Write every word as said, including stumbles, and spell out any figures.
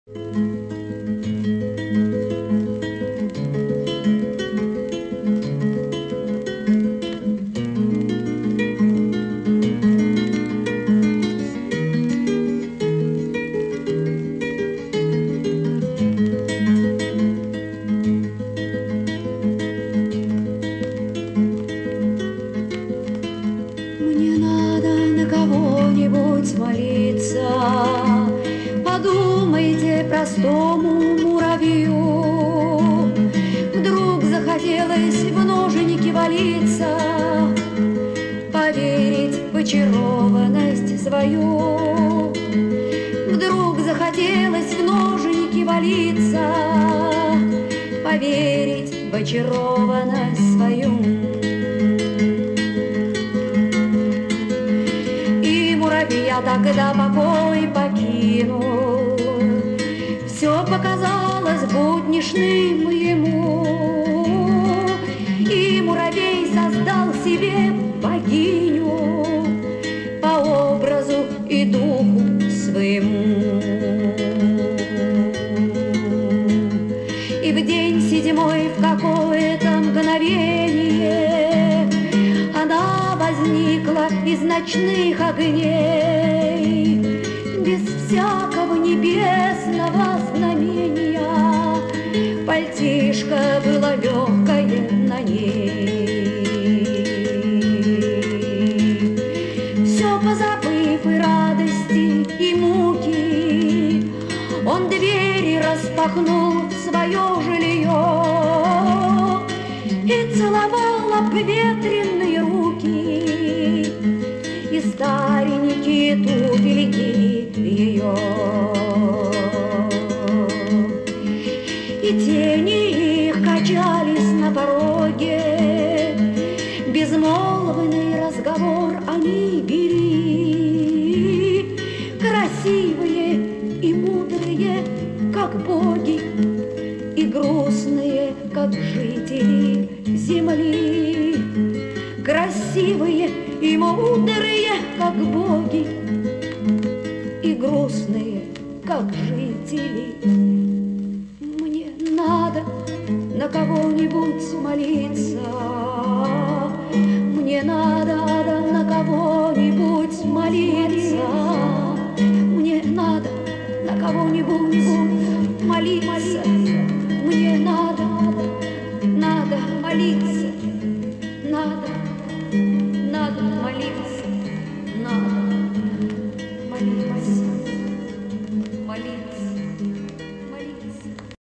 Мне надо на кого-нибудь молиться. Подумайте простому муравью. Вдруг захотелось в ноженьки валиться, поверить в очарованность свою. Вдруг захотелось в ноженьки валиться, поверить в очарованность свою. Я тогда покой покинул, все показалось буднишным ему, и муравей создал себе богиню по образу и духу своему. И в день седьмой в какое-то мгновение она возникла из ночных огней, без всякого небесного знамения. Пальтишко было легкое на ней. Все позабыв и радости, и муки, он двери распахнул в свое жилье и целовал обветренные руки и старенькие туфельки ее. И тени их качались на пороге, безмолвный разговор они вели, красивые и мудрые, как боги, и грустные, как жители земли. Красивые и мудрые, как боги, и грустные, как жители. Мне надо на кого-нибудь молиться. Мне надо на кого-нибудь молиться. Мне надо на кого-нибудь молиться. Мне надо, надо молиться.